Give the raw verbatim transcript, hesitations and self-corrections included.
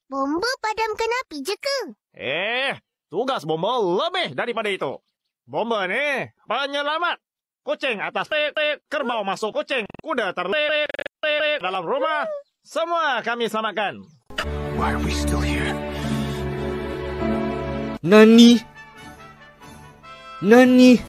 Bomba padamkan api je ke? Eh, tugas bomba lebih daripada itu. Bomba ni penyelamat. Kucing atas titik, kerbau masuk kucing, kuda terlilit dalam rumah. Semua kami selamatkan. Why are we still here? Nani? Nani?